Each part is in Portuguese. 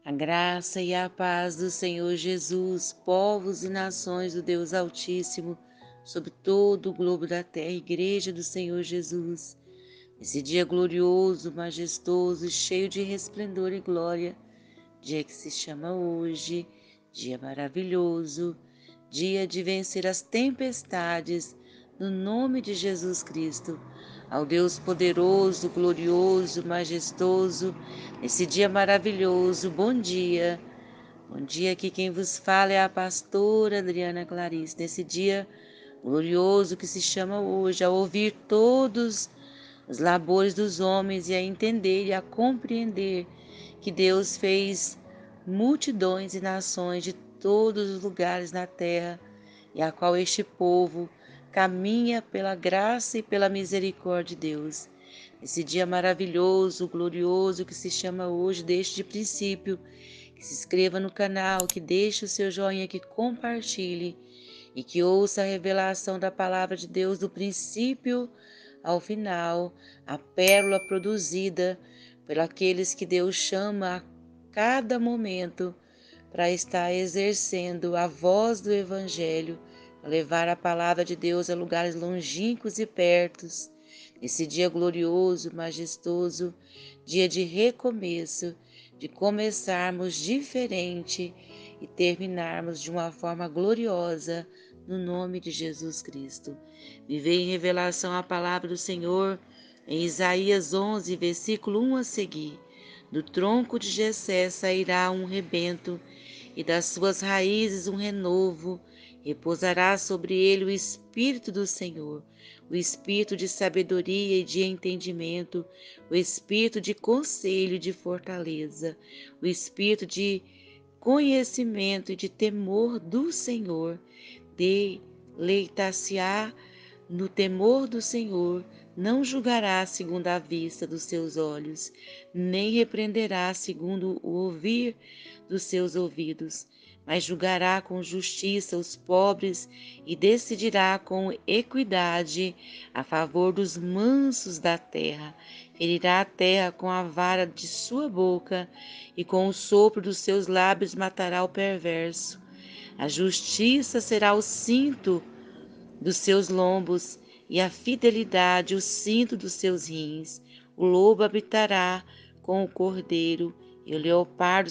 A graça e a paz do Senhor Jesus, povos e nações do Deus Altíssimo, sobre todo o globo da terra, Igreja do Senhor Jesus. Esse dia glorioso, majestoso e cheio de resplendor e glória, dia que se chama hoje, dia maravilhoso, dia de vencer as tempestades, no nome de Jesus Cristo. Ao Deus poderoso, glorioso, majestoso, nesse dia maravilhoso, bom dia. Bom dia, aqui quem vos fala é a pastora Adriana Clarice. Nesse dia glorioso que se chama hoje, a ouvir todos os labores dos homens e a entender e a compreender que Deus fez multidões e nações de todos os lugares na terra, e a qual este povo caminha pela graça e pela misericórdia de Deus. Esse dia maravilhoso, glorioso que se chama hoje, desde de princípio, que se inscreva no canal, que deixe o seu joinha, que compartilhe e que ouça a revelação da palavra de Deus do princípio ao final, a pérola produzida por aqueles que Deus chama a cada momento para estar exercendo a voz do Evangelho, a levar a palavra de Deus a lugares longínquos e pertos. Nesse dia glorioso, majestoso, dia de recomeço, de começarmos diferente e terminarmos de uma forma gloriosa, no nome de Jesus Cristo. Me veio em revelação a palavra do Senhor em Isaías 11, versículo 1 a seguir. Do tronco de Jessé sairá um rebento, e das suas raízes um renovo. Repousará sobre ele o Espírito do Senhor, o Espírito de sabedoria e de entendimento, o Espírito de conselho e de fortaleza, o Espírito de conhecimento e de temor do Senhor. Deleitar-se-á no temor do Senhor, não julgará segundo a vista dos seus olhos, nem repreenderá segundo o ouvir dos seus ouvidos, mas julgará com justiça os pobres e decidirá com equidade a favor dos mansos da terra. Ferirá a terra com a vara de sua boca e com o sopro dos seus lábios matará o perverso. A justiça será o cinto dos seus lombos e a fidelidade o cinto dos seus rins. O lobo habitará com o cordeiro e o leopardo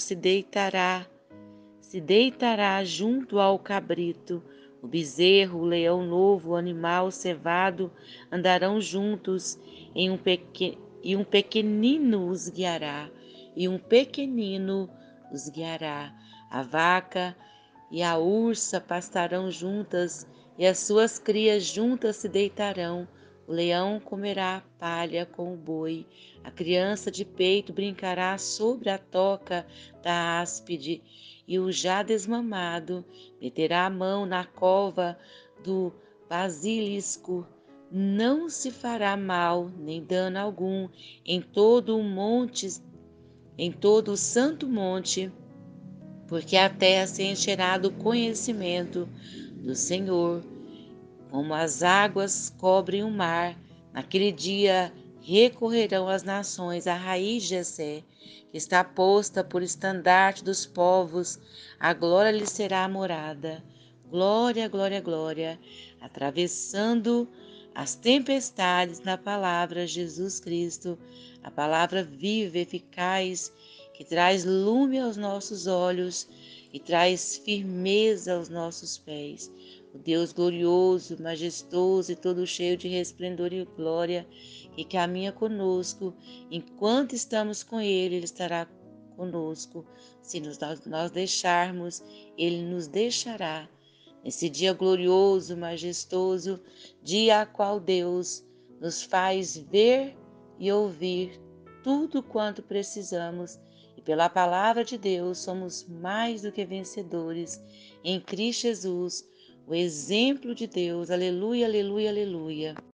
se deitará junto ao cabrito. O bezerro, o leão novo, o animal cevado andarão juntos, e um pequenino os guiará, e um pequenino os guiará. A vaca e a ursa pastarão juntas, e as suas crias juntas se deitarão. O leão comerá palha com o boi, a criança de peito brincará sobre a toca da áspide, e o já desmamado meterá a mão na cova do basilisco. Não se fará mal nem dano algum em todo o monte, em todo o santo monte, porque a terra se encherá do conhecimento do Senhor, como as águas cobrem o mar. Naquele dia recorrerão as nações à raiz de Jessé, que está posta por estandarte dos povos. A glória lhe será a morada. Glória, glória, glória, atravessando as tempestades na palavra Jesus Cristo, a palavra viva, eficaz, que traz lume aos nossos olhos e traz firmeza aos nossos pés. O Deus glorioso, majestoso e todo cheio de resplendor e glória, que caminha conosco. Enquanto estamos com Ele, Ele estará conosco. Se nós deixarmos, Ele nos deixará. Nesse dia glorioso, majestoso, dia a qual Deus nos faz ver e ouvir tudo quanto precisamos, e pela palavra de Deus somos mais do que vencedores em Cristo Jesus, o exemplo de Deus. Aleluia, aleluia, aleluia.